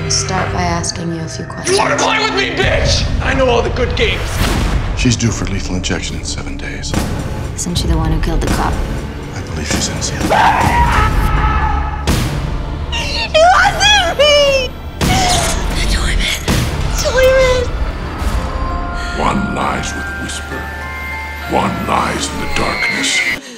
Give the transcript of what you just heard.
I'll start by asking you a few questions. You want to play with me, bitch? I know all the good games. She's due for lethal injection in 7 days. Isn't she the one who killed the cop? I believe she's innocent. It wasn't me! Toyman! One lies with a whisper. One lies in the darkness.